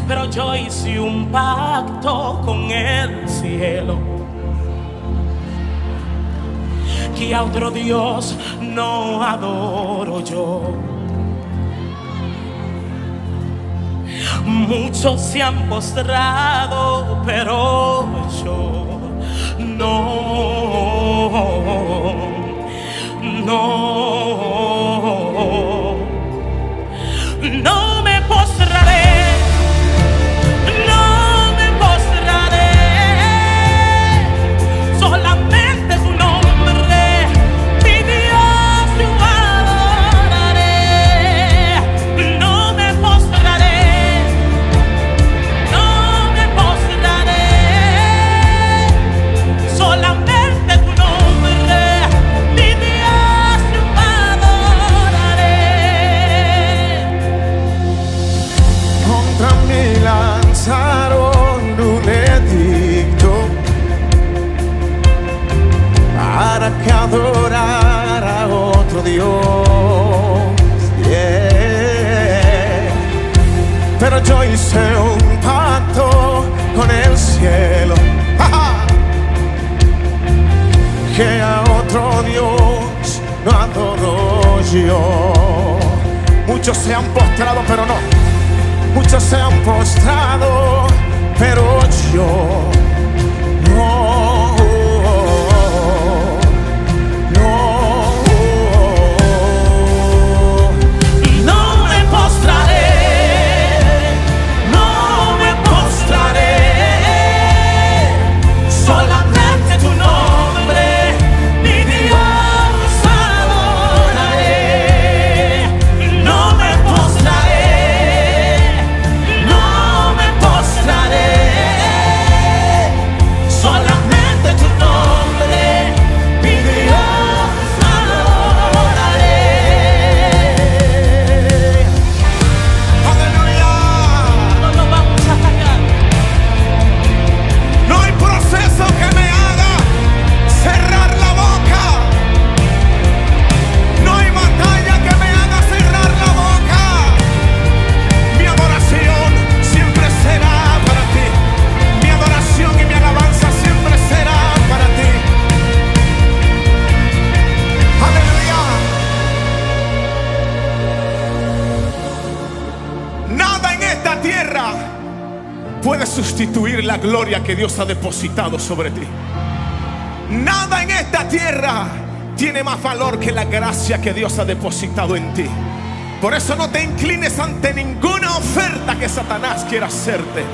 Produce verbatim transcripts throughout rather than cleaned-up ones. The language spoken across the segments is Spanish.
pero yo hice un pacto con el cielo, que a otro Dios no adoro yo. Muchos se han postrado, pero yo no, no, no me postraré, no me postraré, solamente su nombre, mi Dios, yo adoraré. No me postraré, no me postraré, solamente tu nombre, mi Dios, yo adoraré. Contra mí lanzaron un edicto para que adorara a otro Dios, yeah. Pero yo hice un pacto con el cielo, ¡ja, ja!, que a otro Dios no adoro yo. Muchos se han postrado, pero no. Muchos se han postrado, pero yo no, no, No me postraré, no me postraré, solamente tu nombre, mi Dios, adoraré. No me postraré, no me postraré, solamente tu nombre, mi Dios, adoraré. aleluya. No nos vamos a callar. No hay proceso que me haga cerrar la boca. No hay batalla que me haga cerrar la boca. Mi adoración siempre será para ti. Mi adoración y mi alabanza siempre será para ti. Aleluya. Nada en esta tierra puede sustituir la gloria que Dios ha depositado sobre ti. Nada en esta tierra tiene más valor que la gracia que Dios ha depositado en ti. Por eso no te inclines ante ninguna oferta que Satanás quiera hacerte.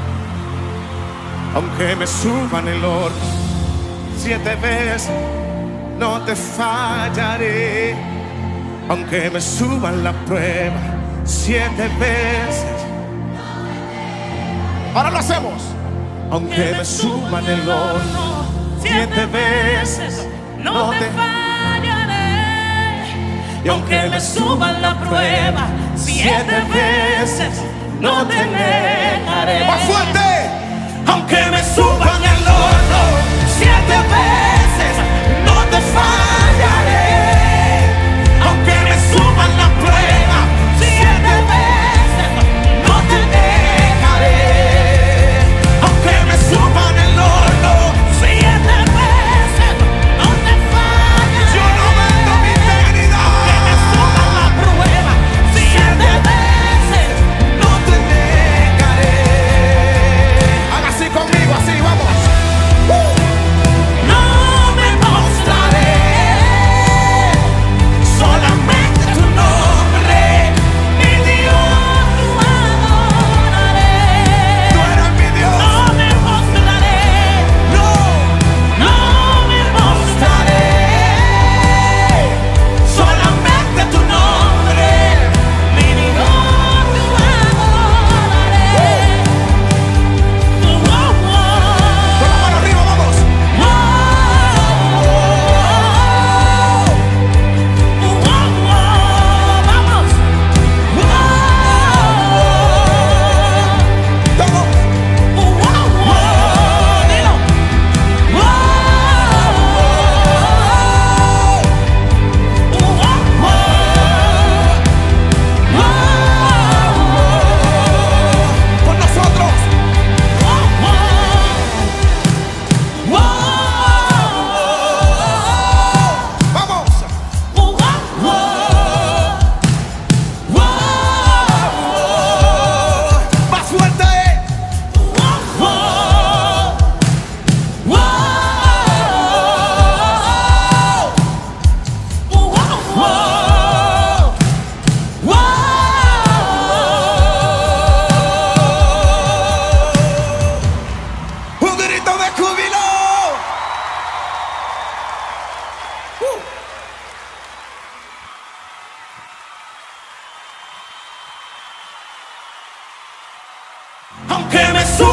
Aunque me suban el horno siete veces, no te fallaré. Aunque me suban la prueba siete veces. Ahora lo hacemos. Aunque me suban el horno siete veces, no te fallaré. Y aunque me suban la prueba siete veces, no te negaré. más fuerte. Aunque me suban el horno siete veces, no te fallaré. Aunque me suban la prueba siete veces, no te negaré. Aunque me suban el horno siete veces, no te fallaré. Yo no vendo mi integridad. Aunque me suban la prueba siete veces, no te negaré. Haga así conmigo, así, vamos. No Aunque me suba